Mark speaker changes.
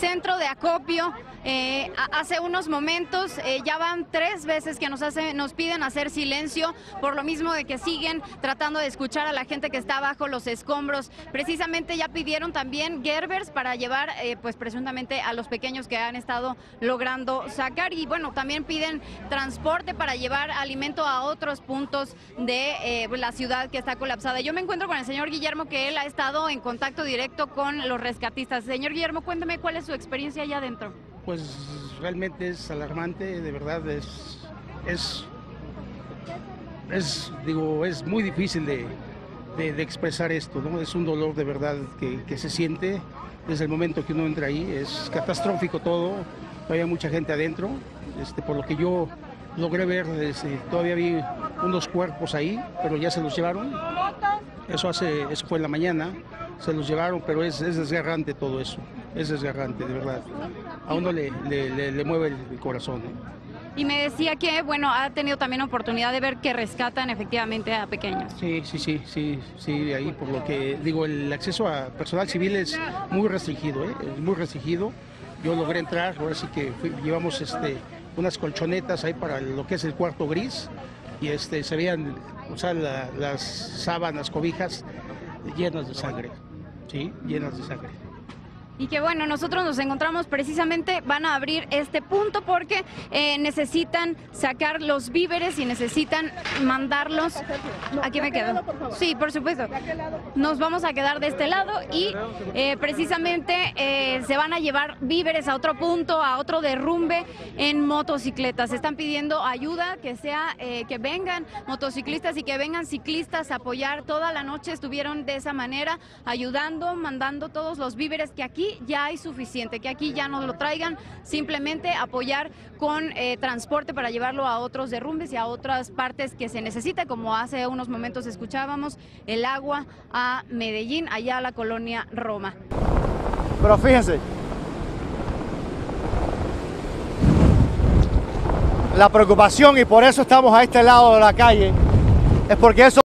Speaker 1: centro de acopio. Hace unos momentos ya van 3 veces que nos piden hacer silencio, por lo mismo de que siguen tratando de escuchar a la gente que está bajo los escombros. Precisamente ya pidieron también Gerbers para llevar pues presuntamente a los pequeños que han estado logrando sacar, y bueno, también piden transporte para llevar alimento a otros puntos de la ciudad que está colapsada. Yo me encuentro con el señor Guillermo, que él ha estado en contacto directo con los rescatistas. Señor Guillermo, cuénteme cuál es su experiencia allá adentro.
Speaker 2: Pues realmente es alarmante, de verdad es muy difícil de expresar esto, ¿no? Es un dolor de verdad que se siente desde el momento que uno entra ahí. Es catastrófico todo, todavía hay mucha gente adentro, por lo que yo logré ver, todavía vi unos cuerpos ahí, pero ya se los llevaron. Eso fue en la mañana, se los llevaron, pero es desgarrante todo eso, es desgarrante, de verdad. A uno le mueve el corazón, ¿no?
Speaker 1: Y me decía que, bueno, ha tenido también oportunidad de ver que rescatan efectivamente a pequeños.
Speaker 2: Sí, ahí por lo que digo, el acceso a personal civil es muy restringido, es muy restringido. Yo logré entrar, ahora sí que llevamos unas colchonetas ahí para lo que es el cuarto gris, y se veían, o sea, las sábanas, cobijas llenas de sangre, ¿sí? Llenas de sangre.
Speaker 1: Y que bueno, nosotros nos encontramos precisamente, van a abrir este punto porque necesitan sacar los víveres y necesitan mandarlos. Aquí me quedo. Sí, por supuesto. Nos vamos a quedar de este lado y precisamente se van a llevar víveres a otro punto, a otro derrumbe en motocicletas. Están pidiendo ayuda, que vengan motociclistas y que vengan ciclistas a apoyar. Toda la noche estuvieron de esa manera ayudando, mandando todos los víveres, que aquí ya hay suficiente, que aquí ya nos lo traigan, simplemente apoyar con transporte para llevarlo a otros derrumbes y a otras partes que se necesita, como hace unos momentos escuchábamos, el agua a Medellín, allá a la colonia Roma.
Speaker 3: Pero fíjense, la preocupación, y por eso estamos a este lado de la calle, es porque eso